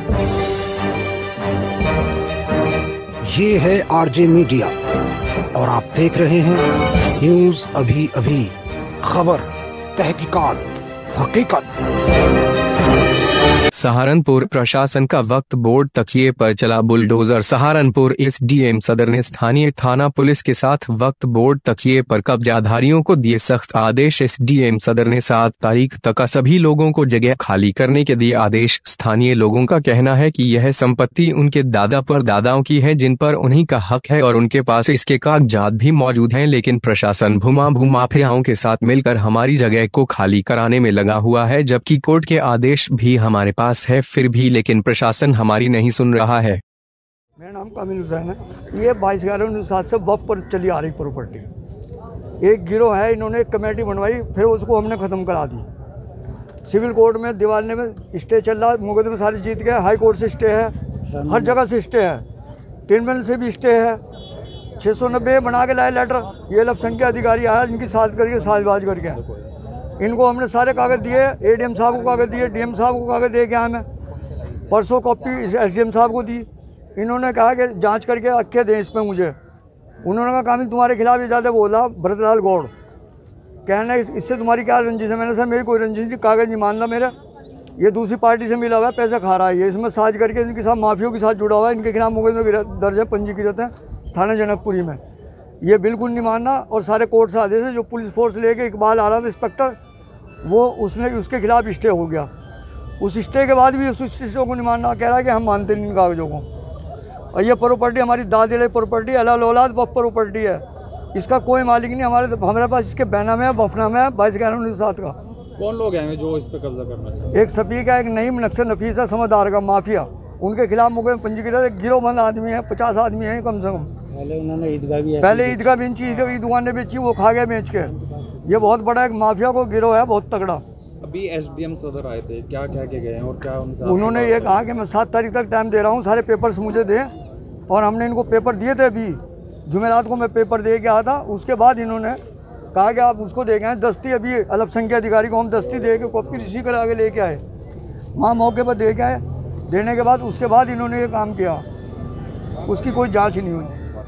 ये है RJ media और आप देख रहे हैं न्यूज अभी अभी, खबर, तहकीकात, हकीकत। सहारनपुर प्रशासन का वक्त बोर्ड तकिए पर चला बुलडोजर। सहारनपुर एसडीएम सदर ने स्थानीय थाना पुलिस के साथ वक्त बोर्ड तकिए पर कब्जाधारियों को दिए सख्त आदेश। एसडीएम सदर ने 7 तारीख तक सभी लोगों को जगह खाली करने के दिए आदेश। स्थानीय लोगों का कहना है कि यह संपत्ति उनके दादा परदादाओं की है, जिन पर उन्हीं का हक है और उनके पास इसके कागजात भी मौजूद हैं, लेकिन प्रशासन भूमाफियाओं के साथ मिलकर हमारी जगह को खाली कराने में लगा हुआ है, जबकि कोर्ट के आदेश भी हमारे पास है, फिर भी लेकिन प्रशासन हमारी नहीं सुन रहा है। मेरा नाम कामिल हुसैन है। ये 22/11/1960 से वक्त पर चली आ रही प्रॉपर्टी। एक गिरोह है, इन्होंने एक कमेटी बनवाई, फिर उसको हमने ख़त्म करा दी। सिविल कोर्ट में दिवालने में स्टे चल रहा, मुकदमे सारे जीत गए। हाई कोर्ट से स्टे है, हर जगह से स्टे है, ट्रिब्यूनल से भी स्टे है। 690 बना के लाए लेटर। ये अल्पसंख्यक अधिकारी आया, इनकी साथ करके साजबाज करके इनको हमने सारे कागज़ दिए। एडीएम साहब को कागज़ दिए, डीएम साहब को कागज़ दे के आए। मैं परसों कॉपी एसडीएम साहब को दी। इन्होंने कहा कि जांच करके अक्के दें इस पर मुझे। उन्होंने कहा कामिल तुम्हारे खिलाफ ये ज़्यादा बोला भरतलाल गौड़, कहना इससे तुम्हारी क्या रंजिश है। मैंने सर मेरी कोई रंजिश नहीं, कागज़ नहीं मानना मेरा। ये दूसरी पार्टी से मिला हुआ है, पैसा खा रहा है, ये इसमें साज करके इनके साथ माफियों के साथ जुड़ा हुआ है। इनके खिलाफ मुकदमे दर्ज है, पंजीकृत है थाना जनकपुरी में। ये बिल्कुल नहीं मानना। और सारे कोर्ट से आदेश है। जो पुलिस फोर्स लेके इकबाल आ रहा था इंस्पेक्टर, वो उसके खिलाफ स्टे हो गया। उस स्टे के बाद भी उस स्टे को नहीं मानना, कह रहा है कि हम मानते नहीं इन कागजों को। और ये प्रॉपर्टी हमारी दादे प्रॉपर्टी, अलाल औलाद वक्फ प्रॉपर्टी है, इसका कोई मालिक नहीं। हमारे पास इसके बैनामे है, वफनामा है 22/11/1960 का। कौन लोग हैं जो इस पे कब्जा करना चाहते हैं? एक सफीक है, एक नईम नक्सर नफीसा समझदार का माफिया, उनके खिलाफ मुकदमे पंजीकृत है। गिरोहबंद आदमी है, 50 आदमी है कम से कम। पहले उन्होंने ईदगाह भी ईदगाह बेची, ईदगाह दुकानें बेची, वो खा गए बेच के। ये बहुत बड़ा एक माफिया को गिरोह है, बहुत तगड़ा। अभी एसडीएम सदर आए थे, क्या कह के गए हैं और क्या उन्होंने ये कहा कि मैं 7 तारीख तक टाइम दे रहा हूँ, सारे पेपर्स मुझे दें। और हमने इनको पेपर दिए थे। अभी जुमेरात को मैं पेपर दे के आया था। उसके बाद इन्होंने कहा कि आप उसको दे गए दस्ती। अभी अल्पसंख्यक अधिकारी को हम दस्ती दे के कॉपी रिसीव करा के लेके आए, वहाँ मौके पर दे के आए। देने के बाद उसके बाद इन्होंने ये काम किया। उसकी कोई जाँच नहीं हुई।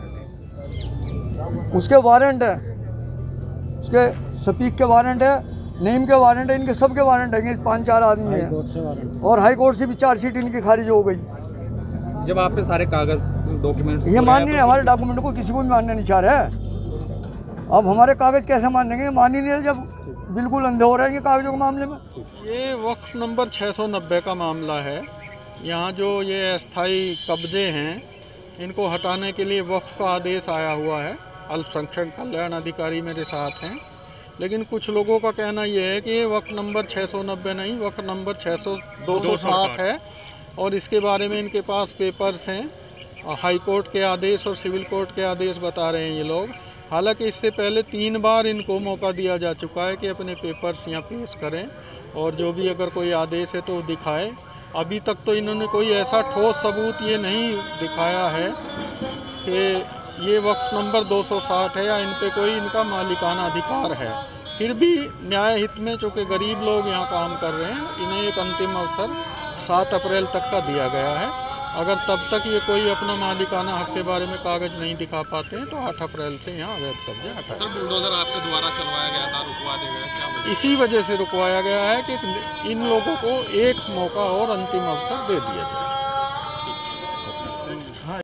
उसके वारंट है, उसके सपीक के वारंट है, नईम के वारंट है, इनके सब के वारंट है। 5-4 आदमी हैं और हाई कोर्ट से भी चार्जशीट इनकी खारिज हो गई। जब आप पे सारे कागज डॉक्यूमेंट्स ये मानने नहीं, हमारे डॉक्यूमेंट को किसी को भी मानने नहीं चाह रहे हैं। अब हमारे कागज कैसे मानेंगे? मान ही नहीं रहे, जब बिल्कुल अंधे हो रहे हैं कागजों के मामले में। ये वक्फ नंबर 690 का मामला है। यहाँ जो ये अस्थाई कब्जे हैं, इनको हटाने के लिए वक्फ का आदेश आया हुआ है। अल्पसंख्यक कल्याण अधिकारी मेरे साथ हैं, लेकिन कुछ लोगों का कहना यह है कि ये वक्फ नंबर 690 नहीं, वक्फ नंबर 260 है। और इसके बारे में इनके पास पेपर्स हैं। हाई कोर्ट के आदेश और सिविल कोर्ट के आदेश बता रहे हैं ये लोग। हालांकि इससे पहले 3 बार इनको मौका दिया जा चुका है कि अपने पेपर्स यहाँ पेश करें और जो भी अगर कोई आदेश है तो वो दिखाएं। अभी तक तो इन्होंने कोई ऐसा ठोस सबूत ये नहीं दिखाया है कि ये वक्फ नंबर 260 है या इन पे कोई इनका मालिकाना अधिकार है। फिर भी न्याय हित में चूँकि गरीब लोग यहाँ काम कर रहे हैं, इन्हें एक अंतिम अवसर 7 अप्रैल तक का दिया गया है। अगर तब तक ये कोई अपना मालिकाना हक के बारे में कागज नहीं दिखा पाते हैं तो 8 अप्रैल से यहाँ अवैध कब्जे हटाए। सर, बुलडोजर आपके द्वारा चलवाया गया था, रुकवा दिया गया, क्या इसी वजह से रुकवाया गया है कि इन लोगों को एक मौका और अंतिम अवसर दे दिया जाए।